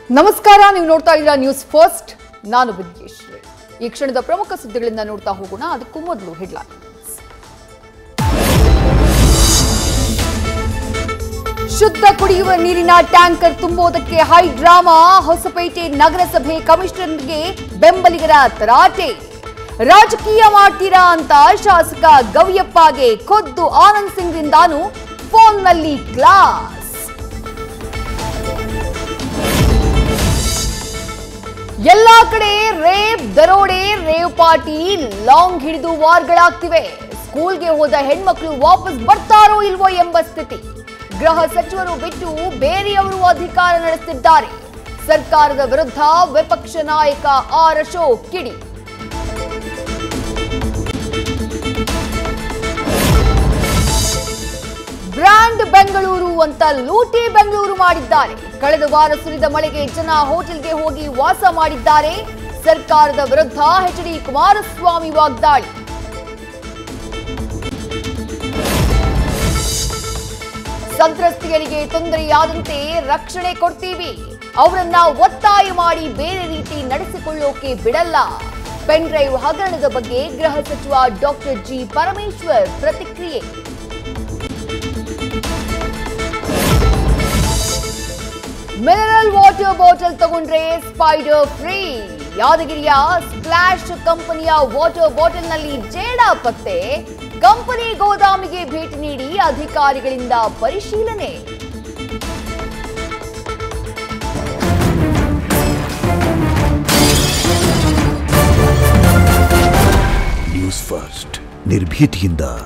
ನಮಸ್ಕಾರ, ನೀವು ನೋಡ್ತಾ ಇದ್ದೀರಾ ನ್ಯೂಸ್ ಫಸ್ಟ್. ನಾನು ವಿದ್ಯೇಶ್ವರಿ. ಈ ಕ್ಷಣದ ಪ್ರಮುಖ ಸುದ್ದಿಗಳಿಂದ ನೋಡ್ತಾ ಹೋಗೋಣ. ಅದಕ್ಕೂ ಮೊದಲು ಹೆಡ್ಲೈನ್ಸ್. ಶುದ್ಧ ಕುಡಿಯುವ ನೀರಿನ ಟ್ಯಾಂಕರ್ ತುಂಬುವುದಕ್ಕೆ ಹೈ ಡ್ರಾಮಾ. ಹೊಸಪೇಟೆ ನಗರಸಭೆ ಕಮಿಷನರ್ಗೆ ಬೆಂಬಲಿಗರ ತರಾಟೆ. ರಾಜಕೀಯ ಮಾಡ್ತೀರಾ ಅಂತ ಶಾಸಕ ಗವಿಯಪ್ಪಗೆ ಖುದ್ದು ಆನಂದ್ ಸಿಂಗ್ರಿಂದಾನು ಫೋನ್ನಲ್ಲಿ ಕ್ಲಾಸ್. ಎಲ್ಲಾ ಕಡೆ ರೇಪ್, ದರೋಡೆ, ರೇವ್ ಪಾರ್ಟಿ, ಲಾಂಗ್ ಹಿಡಿದು ವಾರ್ಗಳಾಗ್ತಿವೆ. ಸ್ಕೂಲ್ಗೆ ಹೋದ ಹೆಣ್ಮಕ್ಳು ವಾಪಸ್ ಬರ್ತಾರೋ ಇಲ್ವೋ ಎಂಬ ಸ್ಥಿತಿ. ಗೃಹ ಸಚಿವರು ಬಿಟ್ಟು ಬೇರೆಯವರು ಅಧಿಕಾರ ನಡೆಸುತ್ತಿದ್ದಾರೆ. ಸರ್ಕಾರದ ವಿರುದ್ಧ ವಿಪಕ್ಷ ನಾಯಕ ಆರ್ ಅಶೋಕ್ ಕಿಡಿ. ಬ್ರ್ಯಾಂಡ್ ಬೆಂಗಳೂರು ಅಂತ ಲೂಟಿ ಬೆಂಗಳೂರು ಮಾಡಿದ್ದಾರೆ. ಕಳೆದ ವಾರ ಸುರಿದ ಮಳೆಗೆ ಜನ ಹೋಟೆಲ್ಗೆ ಹೋಗಿ ವಾಸ ಮಾಡಿದ್ದಾರೆ. ಸರ್ಕಾರದ ವಿರುದ್ಧ ಎಚ್.ಡಿ. ಕುಮಾರಸ್ವಾಮಿ ವಾಗ್ದಾಳಿ. ಸಂತ್ರಸ್ತೆಯರಿಗೆ ತೊಂದರೆಯಾದಂತೆ ರಕ್ಷಣೆ ಕೊಡ್ತೀವಿ, ಅವರನ್ನ ಒತ್ತಾಯ ಮಾಡಿ ಬೇರೆ ರೀತಿ ನಡೆಸಿಕೊಳ್ಳೋಕೆ ಬಿಡಲ್ಲ. ಪೆನ್ ಡ್ರೈವ್ ಹಗರಣದ ಬಗ್ಗೆ ಗೃಹ ಸಚಿವ ಡಾಕ್ಟರ್ ಜಿ ಪರಮೇಶ್ವರ್ ಪ್ರತಿಕ್ರಿಯೆ. ಮಿನರಲ್ ವಾಟರ್ ಬಾಟಲ್ ತಗೊಂಡ್ರೆ ಸ್ಪೈಡರ್ ಫ್ರೀ. ಯಾದಗಿರಿಯ ಸ್ಪ್ಲಾಶ್ ಕಂಪನಿಯ ವಾಟರ್ ಬಾಟಲ್ನಲ್ಲಿ ಜೇಡ ಪತ್ತೆ. ಕಂಪನಿ ಗೋದಾಮಿಗೆ ಭೇಟಿ ನೀಡಿ ಅಧಿಕಾರಿಗಳಿಂದ ಪರಿಶೀಲನೆ. ನ್ಯೂಸ್ ಫಸ್ಟ್, ನಿರ್ಭೀತಿಯಿಂದ